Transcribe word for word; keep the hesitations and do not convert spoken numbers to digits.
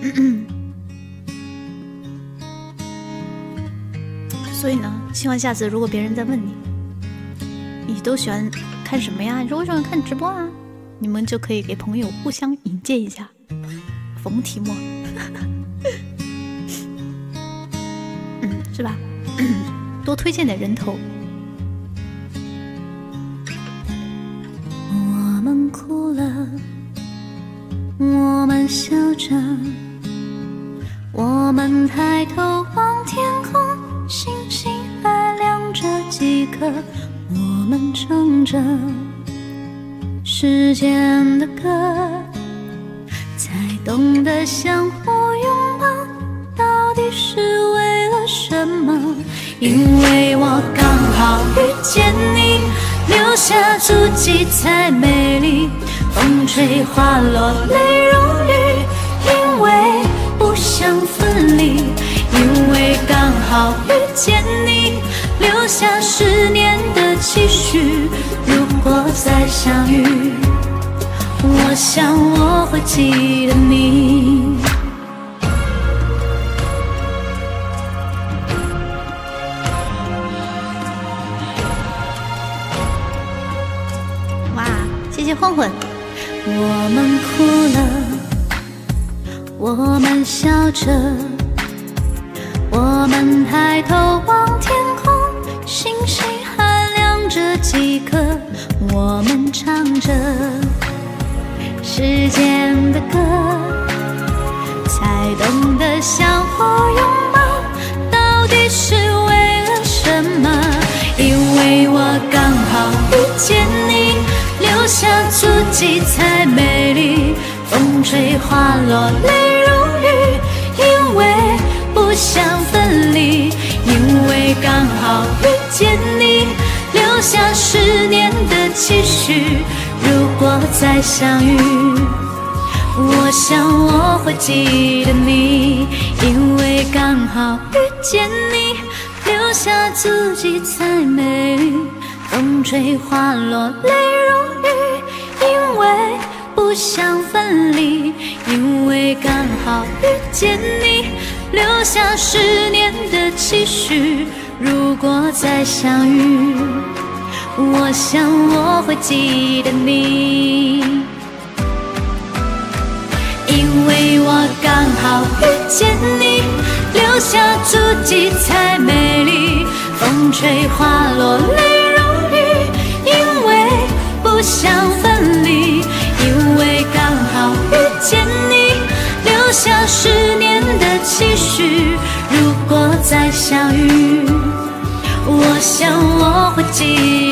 所以呢，希望下次如果别人再问你，你都喜欢看什么呀？你说我喜欢看直播啊，你们就可以给朋友互相引荐一下，逢题目，嗯，是吧？多推荐点人头。 我们哭了，我们笑着，我们抬头望天空，星星还亮着几颗，我们唱着时间的歌，才懂得相互拥抱到底是为了什么。因为我刚好遇见你，留下足迹才美丽，风吹花落泪如雨，因为不想分离，因为刚好遇见你，留下十年的期许，如果再相遇，我想我会记得你。 谢谢混混。 我们哭了，我们笑着，我们抬头望天空，星星还亮着几颗，我们唱着时间的歌，才懂得相互拥抱到底是为了什么。因为我刚好遇见你，留下足迹才美丽，风吹花落泪如雨，因为不想分离，因为刚好遇见你，留下十年的期许，如果再相遇，我想我会记得你，因为刚好遇见你，留下足迹才美丽，风吹花落泪如雨，因为不想分离，因为刚好遇见你，留下十年的期许，如果再相遇，我想我会记得你，因为我刚好遇见你，留下足迹才美丽，风吹花落泪如雨，因为不想分离，因为刚好遇见你，留下十年的期许，如果再相遇，我想我会记